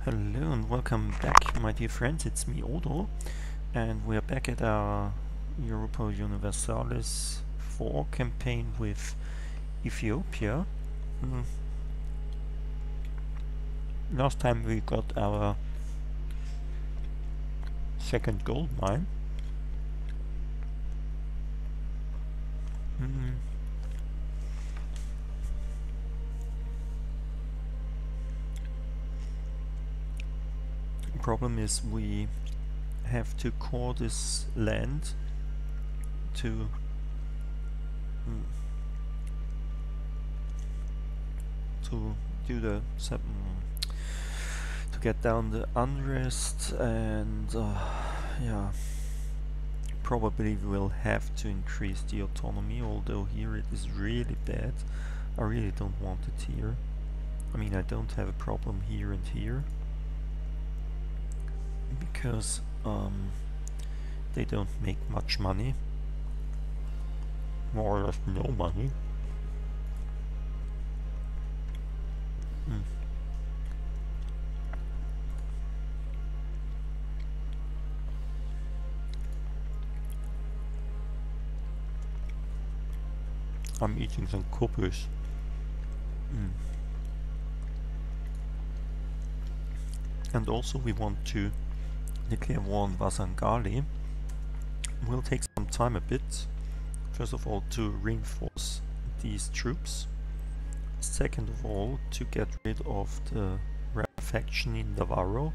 Hello and welcome back, my dear friends. It's me, Odo, and we are back at our Europa Universalis 4 campaign with Ethiopia. Last time we got our second gold mine. Problem is we have to core this land to do the to get down the unrest, and yeah, probably we'll have to increase the autonomy, although here it is really bad. I really don't want it here. I mean, I don't have a problem here and here, because they don't make much money, more or less no money. I'm eating some copies. And also we want to declare war on Warsangali. Will take some time a bit. First of all, to reinforce these troops. Second of all, to get rid of the rebel faction in Navarro.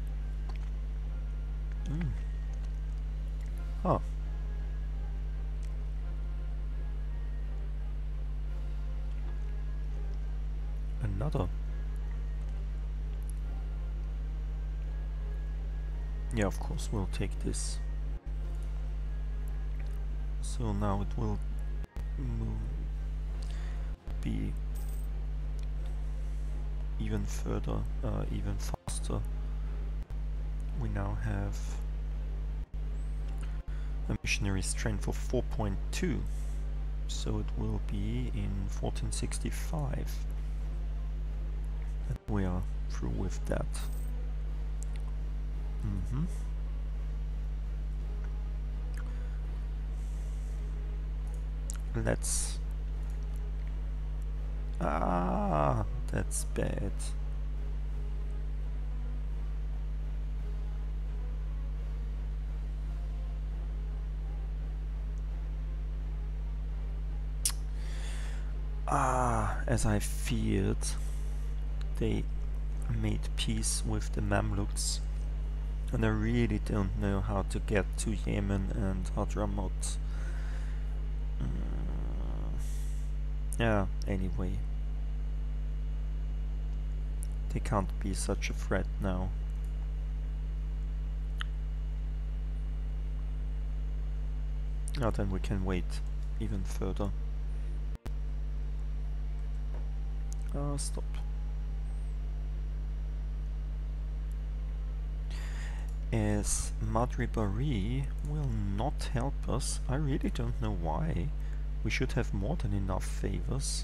Another. Yeah, of course, we'll take this. So now it will be even further, even faster. We now have a missionary strength of 4.2, so it will be in 1465. And we are through with that. Let's... that's bad. As I feared, they made peace with the Mamluks, and I really don't know how to get to Yemen and Hadramaut. Yeah, anyway. They can't be such a threat now. Now then we can wait even further. Stop. As Madribari will not help us, I really don't know why. We should have more than enough favors.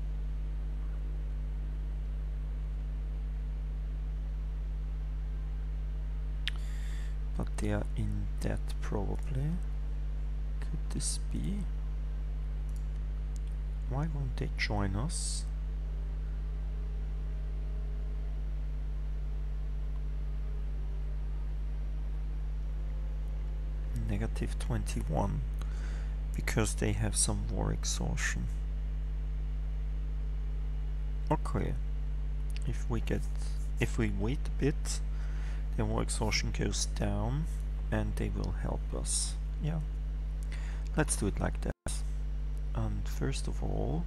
But they are in debt probably. Could this be? Why won't they join us? Negative 21, because they have some war exhaustion. Okay, if we wait a bit, their war exhaustion goes down and they will help us. Yeah, let's do it like that. And first of all,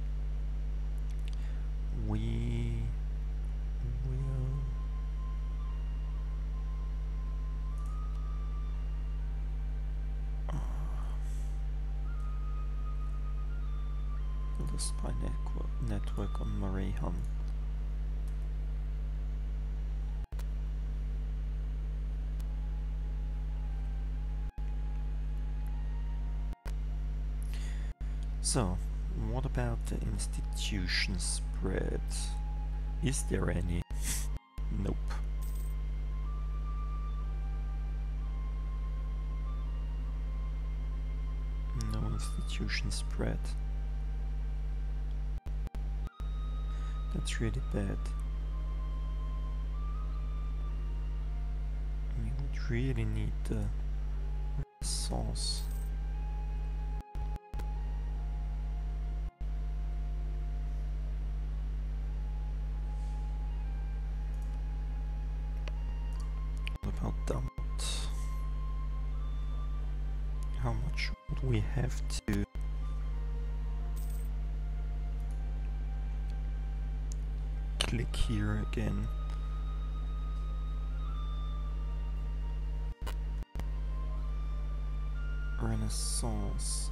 we will the spy network on Marehan. So, what about the institution spread? Is there any? Nope. Constitution spread. That's really bad. We would really need the Renaissance. What about that? How much would we have to click here again? Renaissance.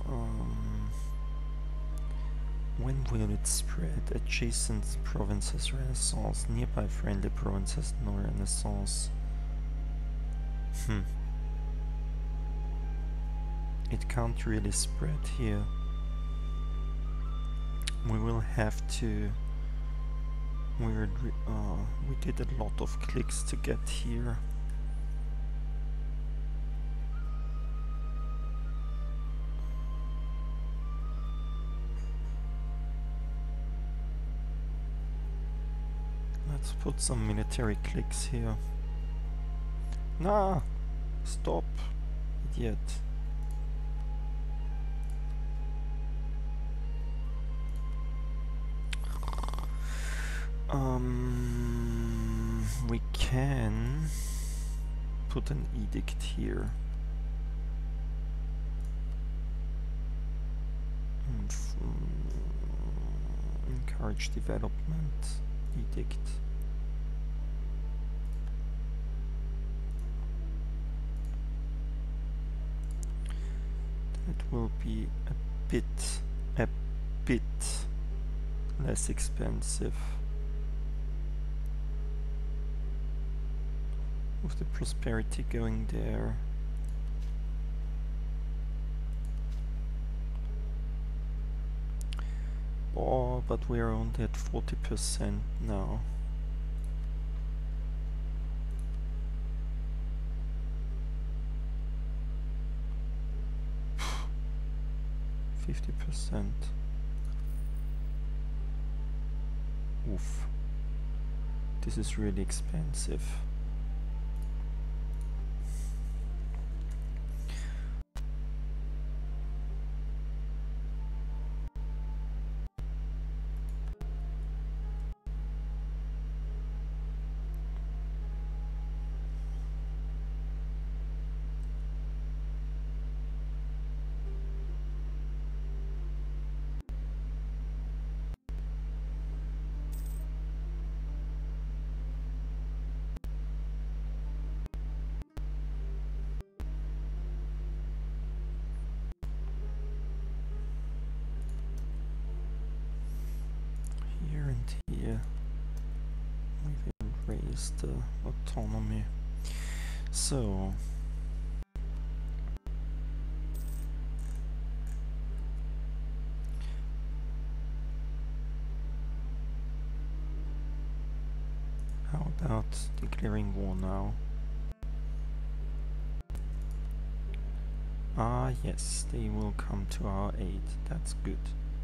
When will it spread? Adjacent provinces Renaissance. Nearby friendly provinces no Renaissance. It can't really spread here. We will have to... we did a lot of clicks to get here. Let's put some military clicks here. Nah! Stop! Idiot. We can put an edict here. Encourage development. Edict. That will be a bit less expensive. With the prosperity going there. Oh, but we are only at 40% now. %. Oof. This is really expensive. Here we will raise the autonomy. So how about declaring war now? Ah yes, they will come to our aid. That's good.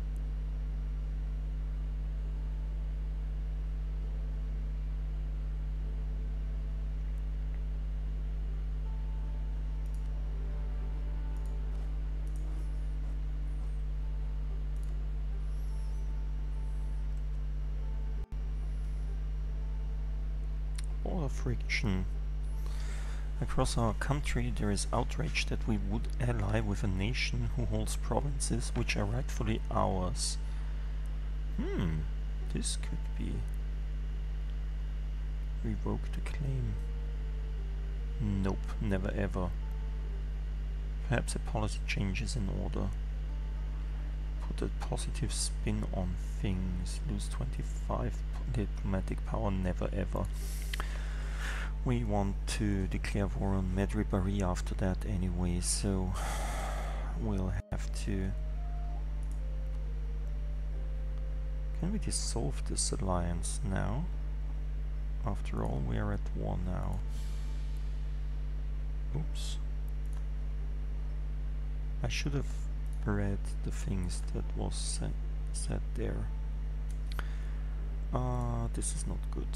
Friction. Across our country there is outrage that we would ally with a nation who holds provinces which are rightfully ours. This could be revoke the claim. Nope, never ever. Perhaps a policy change is in order. Put a positive spin on things. Lose 25 diplomatic power, never ever. We want to declare war on Medribari after that anyway, so we'll have to... Can we dissolve this alliance now? After all, we are at war now. Oops. I should have read the things that was said there. This is not good.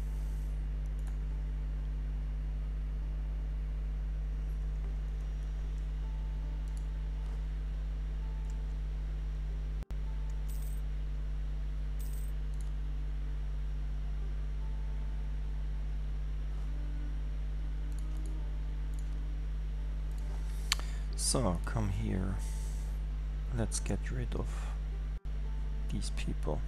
So, come here. Let's get rid of these people.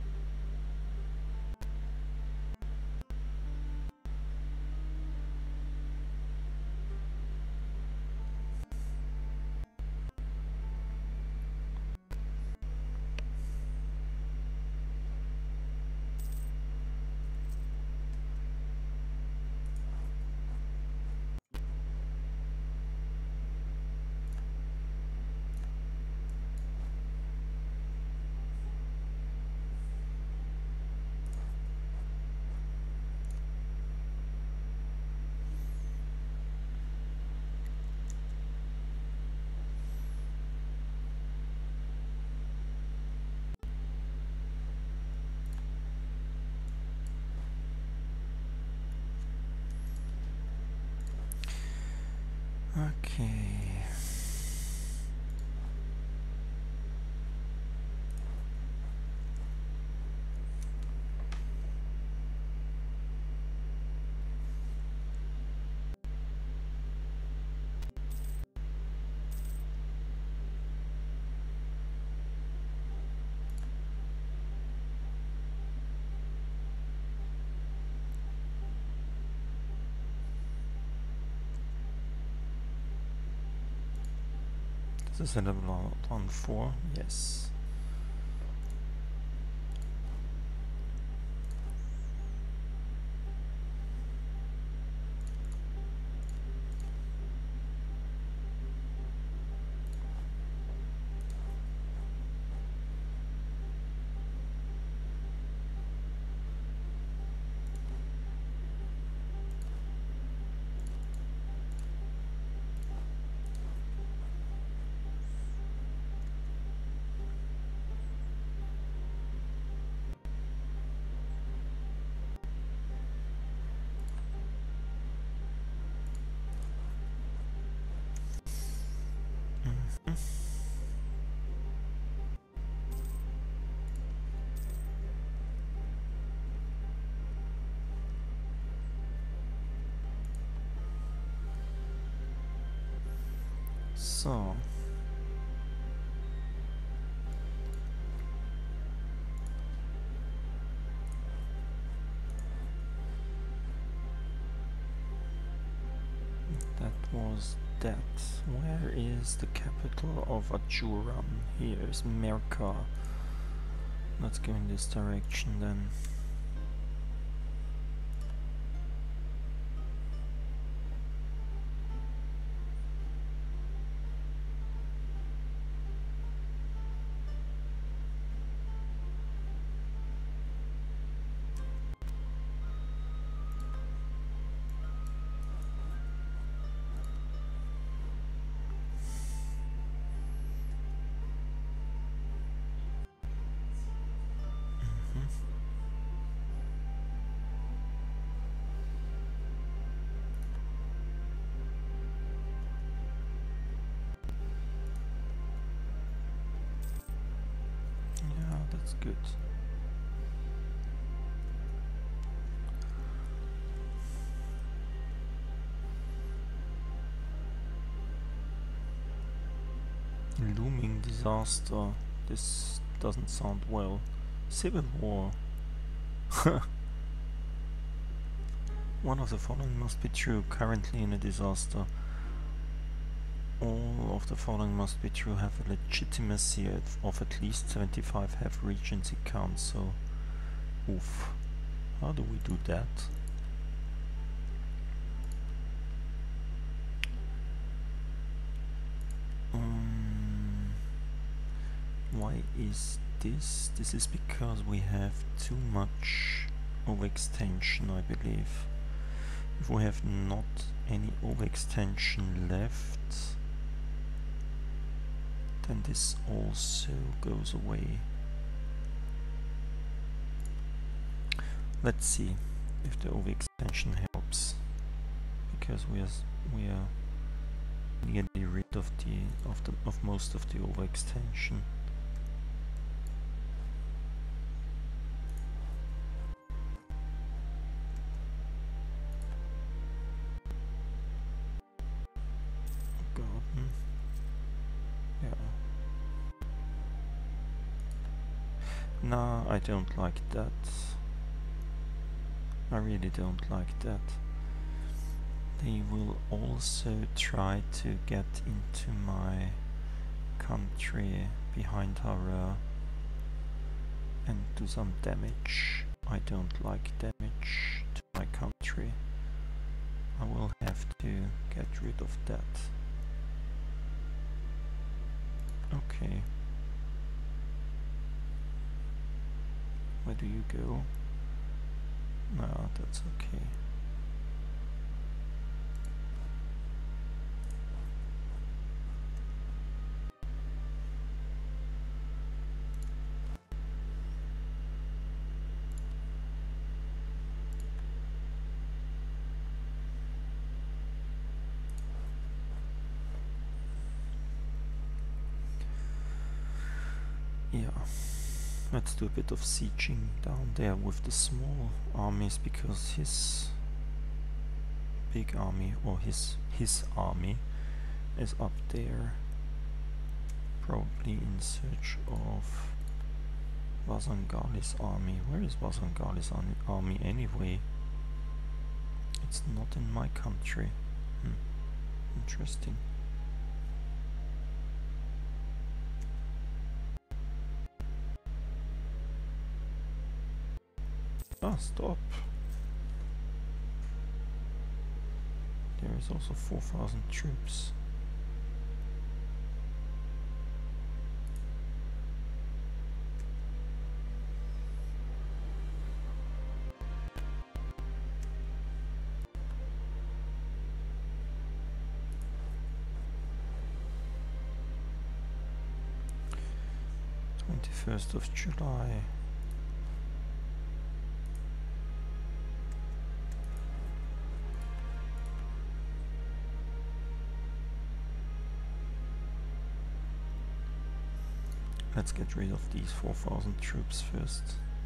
Okay. This is a level 1-4, yes. So that was that. Where is the capital of Ajuran? Here is Merka. Let's go in this direction then. That's good. Looming disaster. This doesn't sound well. Civil war. One of the following must be true. Currently in a disaster. All of the following must be true. Have a legitimacy of at least 75. Have Regency Council. Oof. How do we do that? Why is this? This is because we have too much overextension, I believe. If we have not any overextension left, then this also goes away. Let's see if the overextension helps, because we are nearly rid of most of the overextension. Garden. Yeah. Nah, I don't like that. I really don't like that. They will also try to get into my country behind Hara and do some damage. I don't like damage to my country. I will have to get rid of that. Okay. Where do you go? No, that's okay. Yeah, let's do a bit of sieging down there with the small armies, because his big army, or his army, is up there, probably in search of Warsangali's army. Where is Warsangali's army anyway? It's not in my country. Interesting. Ah, stop. There is also 4,000 troops. First of July. Let's get rid of these 4,000 troops first.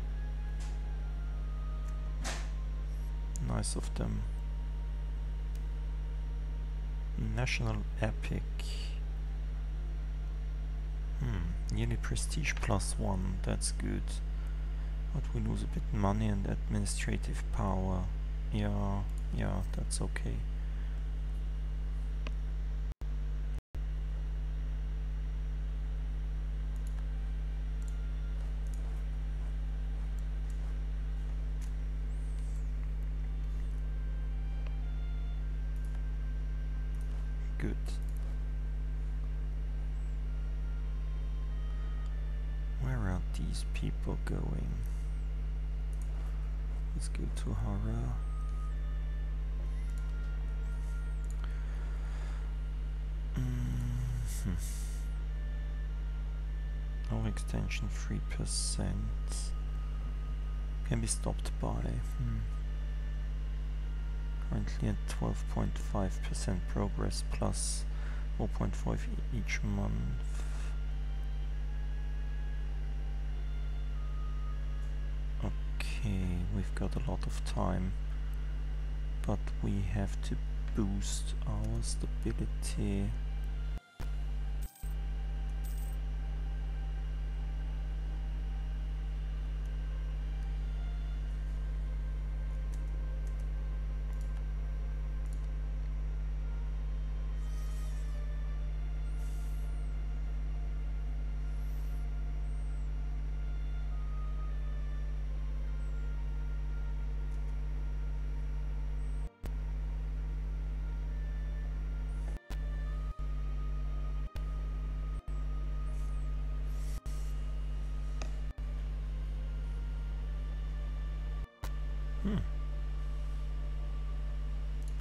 Nice of them. National epic. Yearly prestige +1, that's good. But we lose a bit money and administrative power. Yeah, that's okay. Good. Where are these people going? Let's go to Hara. Our extension 3% can be stopped by. Currently at 12.5% progress plus 0.5 each month. Okay, we've got a lot of time, but we have to boost our stability.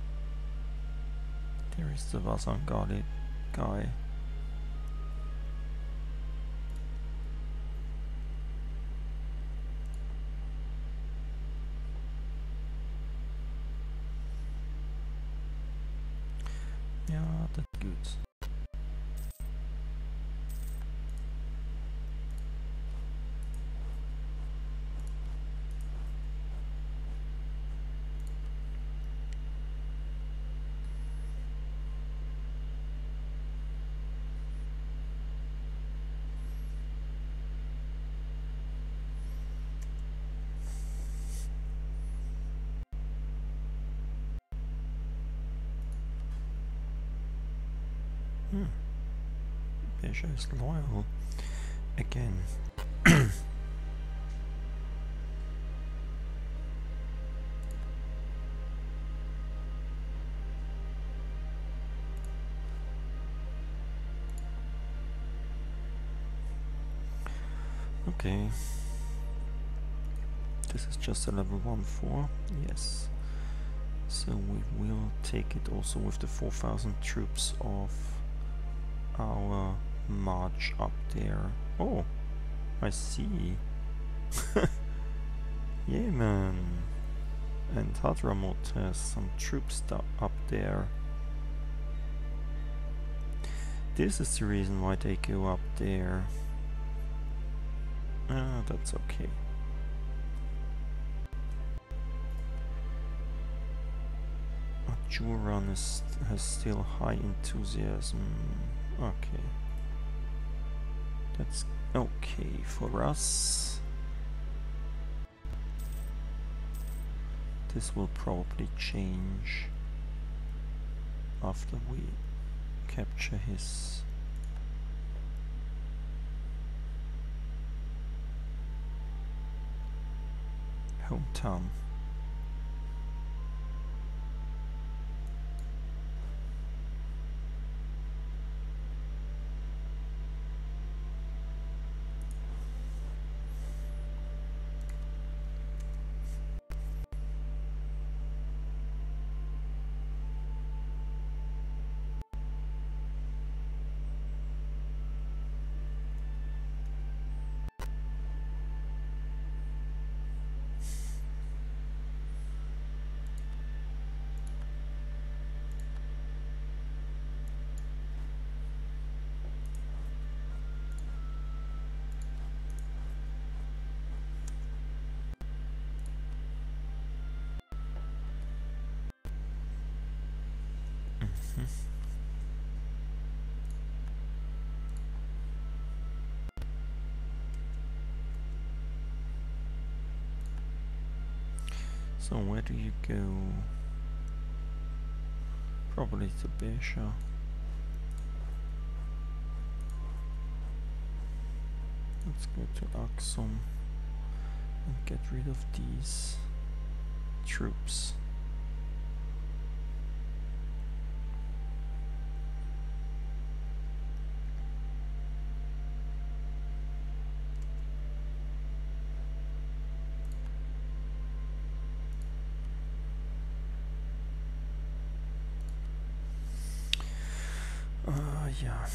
There is the Warsangali guy. Yeah, that's good. Beja is loyal again. Okay. This is just a level 1-4, yes. So we will take it also with the 4,000 troops of our march up there. Oh, I see. Yemen and Hadramaut has some troops up there. This is the reason why they go up there. Ah, that's okay. Juran has still high enthusiasm. Okay. That's okay for us. This will probably change after we capture his hometown. So where do you go? Probably to Beja. Let's go to Aksum and get rid of these troops. Yeah.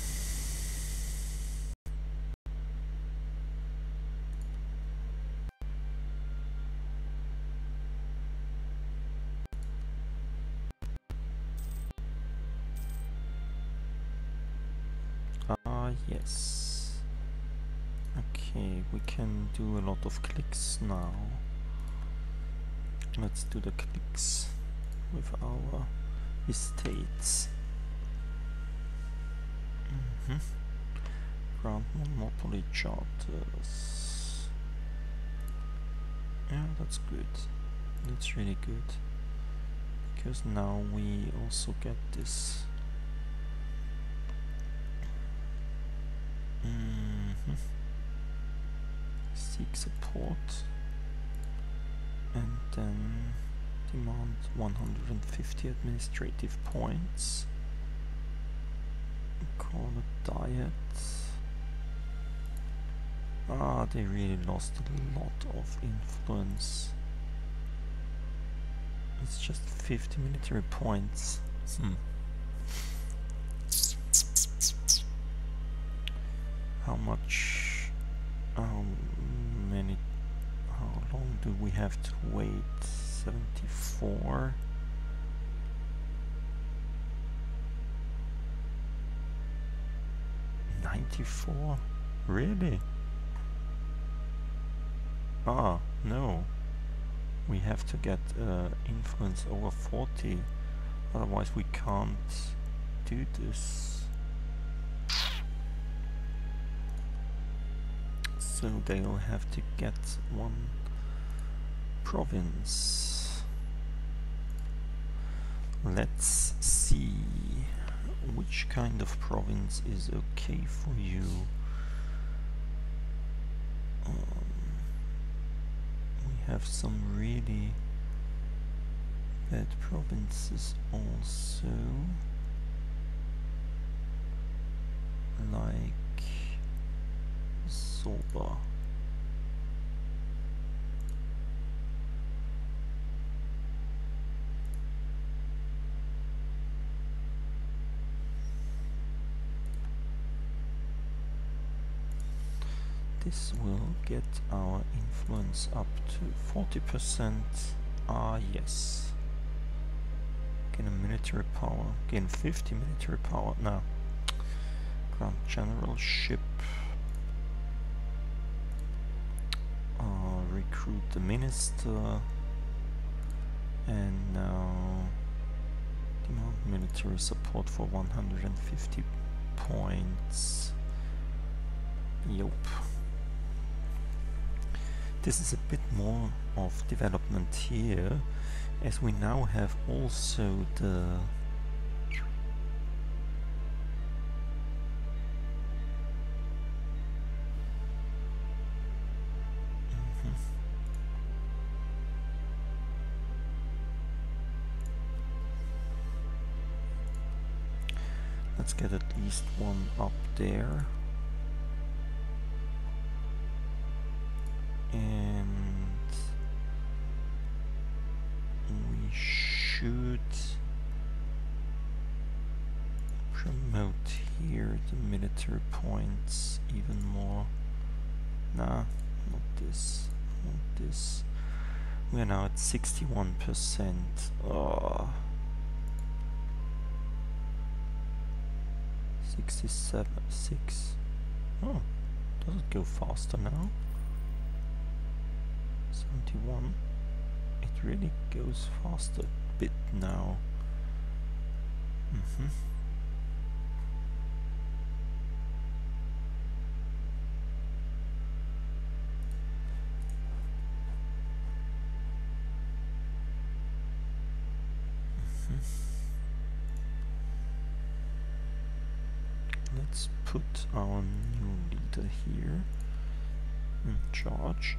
Yes. Okay, we can do a lot of clicks now. Let's do the clicks with our estates. Grant monopoly charters. Yeah, that's good. That's really good. Because now we also get this. Seek support. And then demand 150 administrative points. Call it diet. Ah, they really lost a lot of influence. It's just 50 military points. How much? How long do we have to wait? 74. 24? Really? Ah, no. We have to get influence over 40, otherwise we can't do this. So they'll have to get one province. Let's see which kind of province is okay for you. We have some really bad provinces also, like Soba. This will get our influence up to 40%. Ah, yes. Gain a military power. Gain 50 military power. No. Grand Generalship. Recruit the minister. And now demand military support for 150 points. Yup. This is a bit more of development here, as we now have also the let's get at least one up there. And we should promote here the military points even more. Nah, not this, not this. We are now at 61%. Oh. 67, 6. Oh, does it go faster now? 71. It really goes faster a bit now. Let's put our new leader here in charge.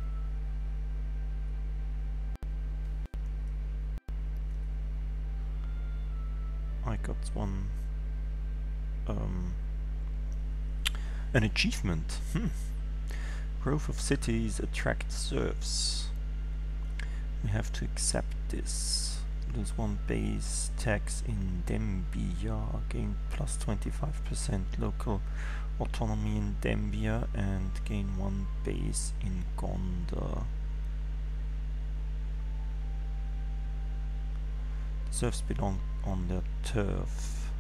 I got one an achievement. Growth of cities attract serfs. We have to accept this. Lose one base tax in Dembia, gain plus 25% local autonomy in Dembia, and gain one base in Gondar. The serfs belong on their turf.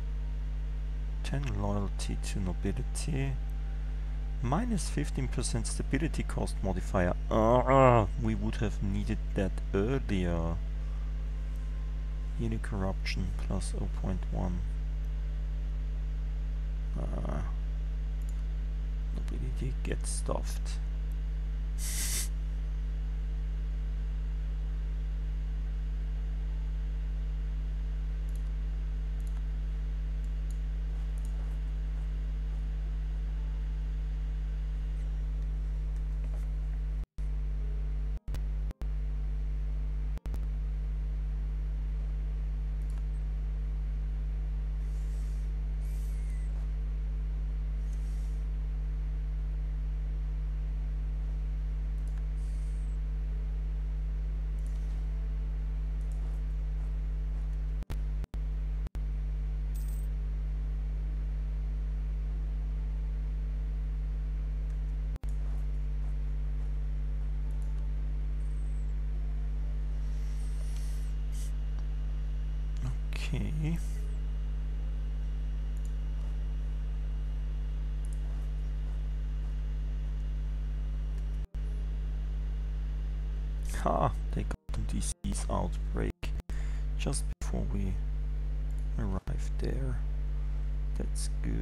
10 loyalty to nobility. Minus 15% stability cost modifier. We would have needed that earlier. Yearly corruption plus 0.1. Nobility gets stuffed. Okay. Ha! They got a disease outbreak just before we arrived there. That's good.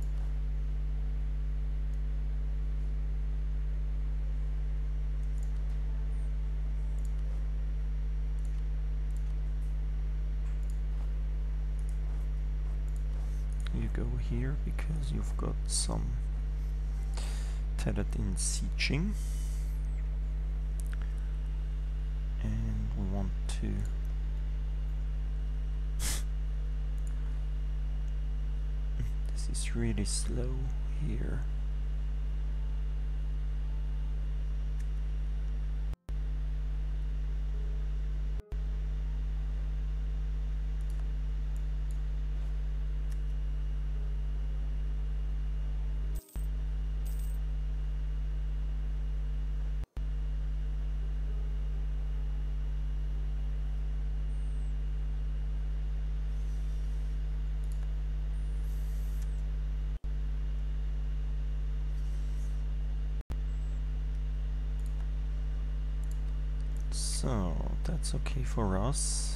You go here because you've got some tethered in sieging, and we want to this is really slow here. So that's okay for us.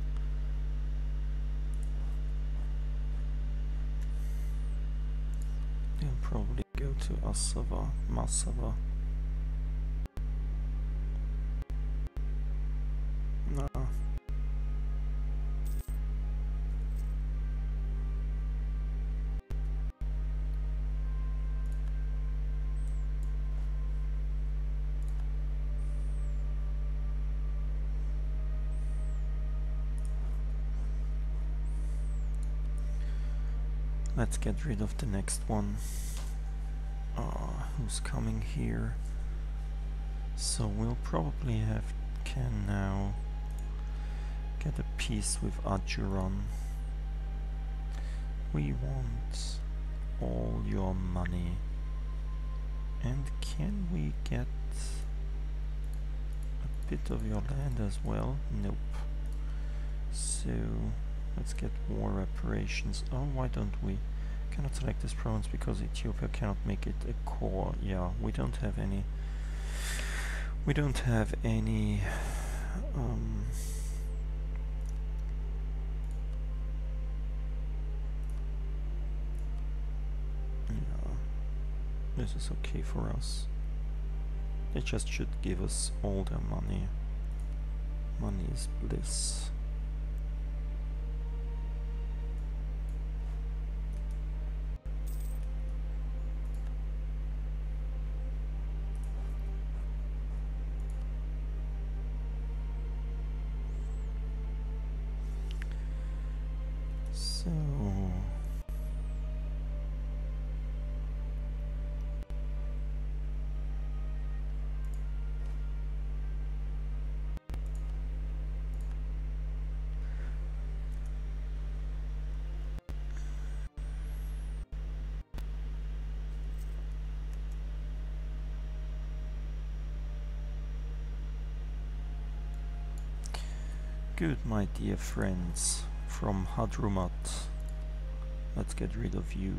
We'll probably go to Masava. No. Let's get rid of the next one. Who's coming here? So we'll probably can now get a peace with Ajuran. We want all your money. And can we get a bit of your land as well? Nope. So let's get war reparations. Oh, why don't we? Cannot select this province because Ethiopia cannot make it a core. Yeah, we don't have any. We don't have any. Yeah, this is okay for us. They just should give us all their money. Money is bliss. Good, my dear friends from Hadrumat. Let's get rid of you.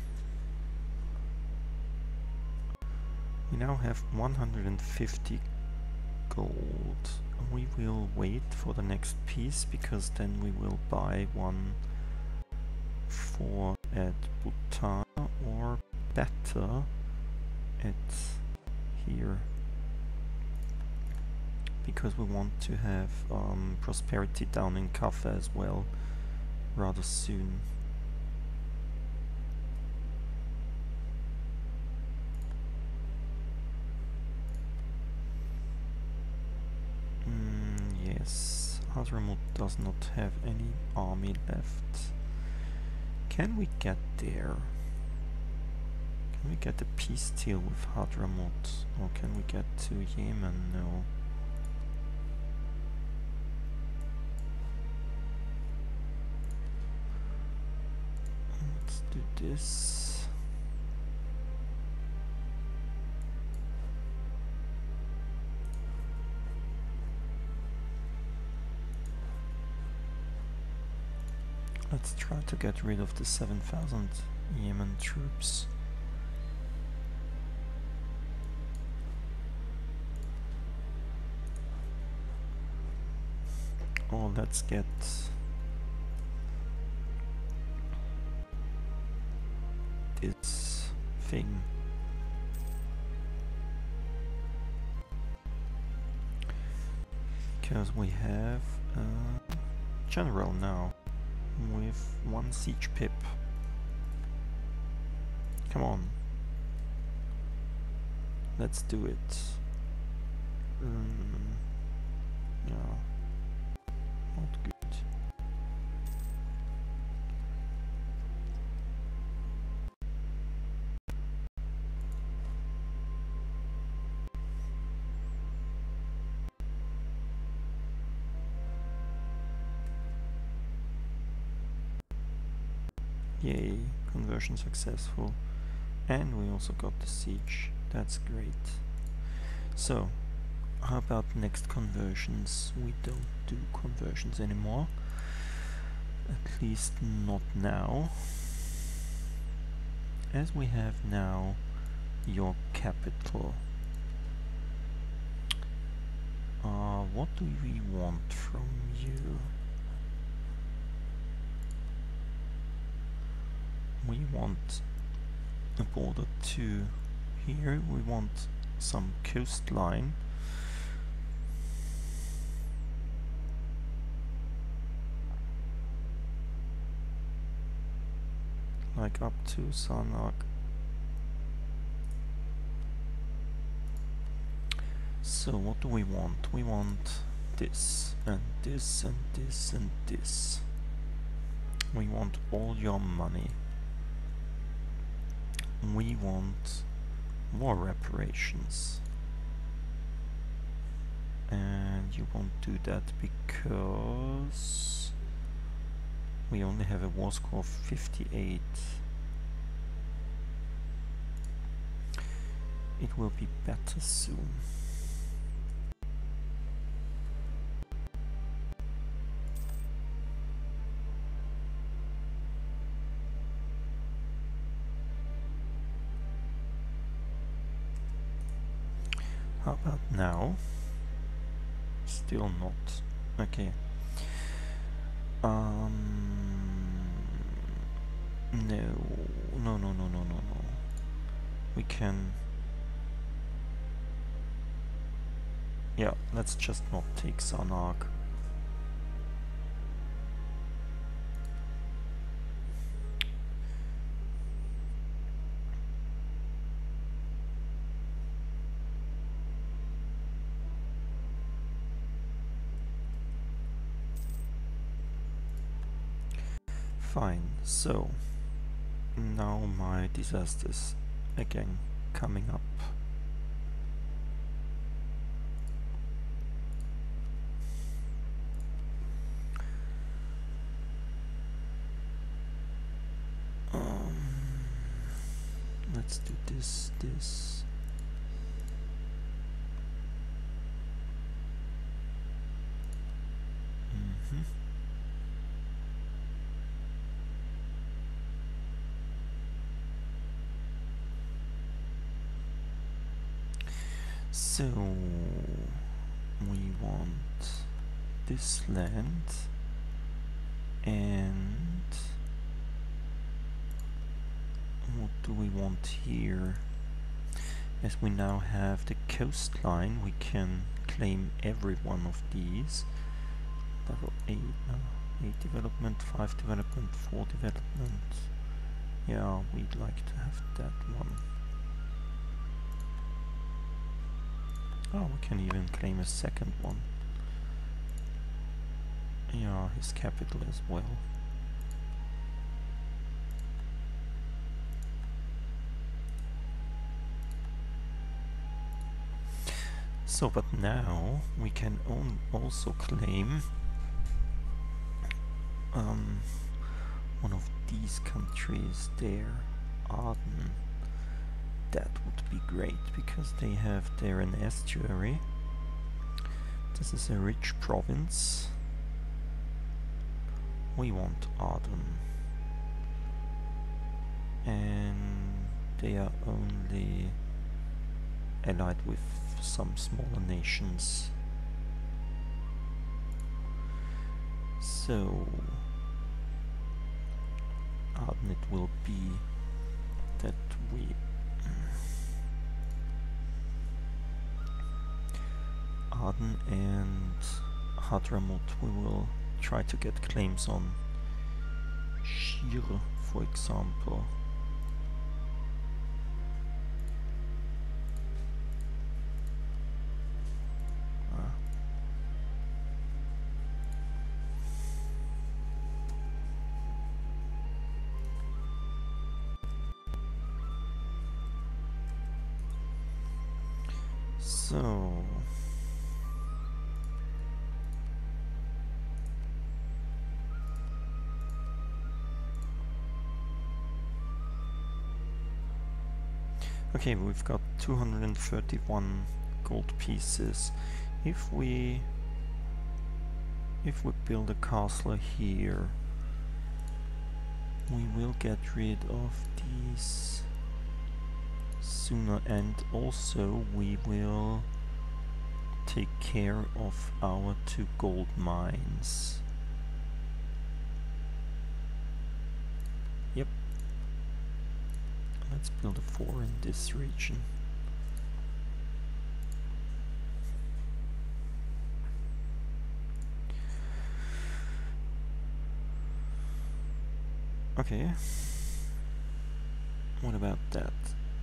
We now have 150 gold. We will wait for the next piece because then we will buy one for at Bhutan or better at here. Because we want to have prosperity down in Kaffa as well, rather soon. Yes, Hazramut does not have any army left. Can we get there? Can we get a peace deal with Hadramut? Or can we get to Yemen? No. Let's do this. Let's try to get rid of the 7,000 Yemen troops. Oh, let's get this thing. Because we have a general now with 1 siege pip. Come on. Let's do it. Yeah. Not good. Yay, conversion successful. And we also got the siege. That's great. So, how about next conversions? We don't do conversions anymore. At least not now. As we have now your capital. What do we want from you? We want a border to here. We want some coastline. Like up to Sarnak. So what do we want? We want this and this and this and this. We want all your money. We want war reparations. And you won't do that because we only have a war score of 58. It will be better soon. How about now? Still not. Okay. No. We can... Yeah, let's just not take Sarnak. Fine, so now my disasters again coming up. Let's do this. So we want this land and what do we want here? As we now have the coastline, we can claim every one of these. Level 8, 8 development, 5 development, 4 development. Yeah, we'd like to have that one. Oh, we can even claim a second one. Yeah, his capital as well. So, but now we can also claim one of these countries there, Aden. That would be great because they have there an estuary. This is a rich province. We want Aden. And they are only allied with some smaller nations. So Aden it will be that we Aden and Hadramaut we will try to get claims on. Shire, for example. So okay, we've got 231 gold pieces. If we build a castle here, we will get rid of these sooner, and also we will take care of our 2 gold mines. Yep. Let's build a 4 in this region. Okay. What about that?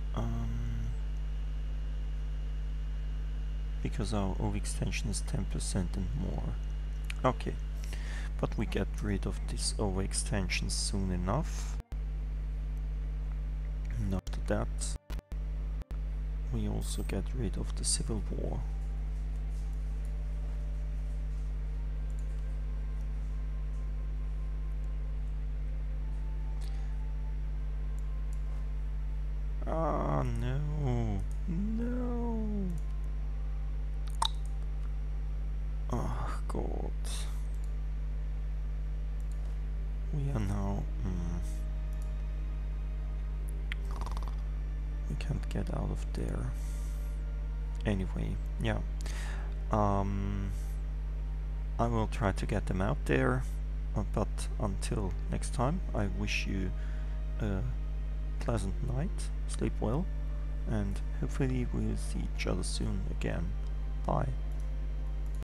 Because our overextension is 10% and more. Okay. But we get rid of this overextension soon enough. And after that, we also get rid of the civil war. Ah, no. No. Oh, God. We are now... we can't get out of there. Anyway, yeah. I will try to get them out there. But until next time, I wish you a pleasant night, sleep well, and hopefully we'll see each other soon again. Bye.